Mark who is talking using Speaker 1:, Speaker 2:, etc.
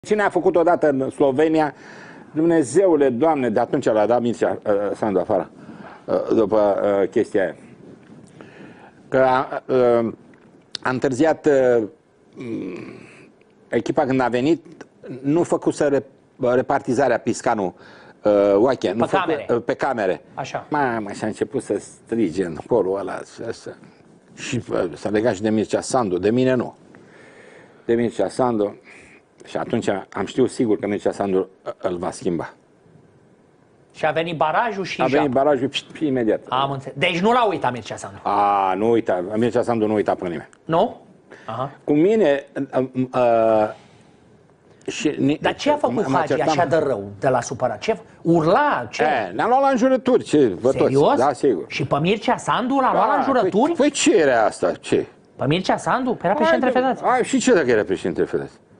Speaker 1: Cine a făcut odată în Slovenia, Dumnezeule, Doamne, de atunci l-a dat Mircea Sandu afară, după chestia aia. Că a întârziat echipa când a venit, nu făcuse repartizarea Piscanu Oache, pe camere.
Speaker 2: Așa.
Speaker 1: Mamă, și a început să strige în corul ăla. Și s-a legat și de Mircea Sandu, de mine nu. De Mircea Sandu. Și atunci am știut sigur că Mircea Sandu îl va schimba.
Speaker 2: Și a venit barajul și
Speaker 1: a venit barajul imediat.
Speaker 2: Am înțeles. Deci nu l-a uitat Mircea Sandu.
Speaker 1: Nu uita. Mircea Sandu nu uita pe nimeni.
Speaker 2: Nu? Aha.
Speaker 1: Cu mine...
Speaker 2: Dar ce a făcut Hagi așa de rău, de la supărat? Ce urla? Ce?
Speaker 1: Ne-a luat la înjurături.
Speaker 2: Serios?
Speaker 1: Da, sigur.
Speaker 2: Și pe Mircea Sandu l-a luat la înjurături?
Speaker 1: Păi ce era asta? Ce?
Speaker 2: Pe Mircea Sandu? Păi era președintele Federației.
Speaker 1: Și ce dacă era președintele Federației?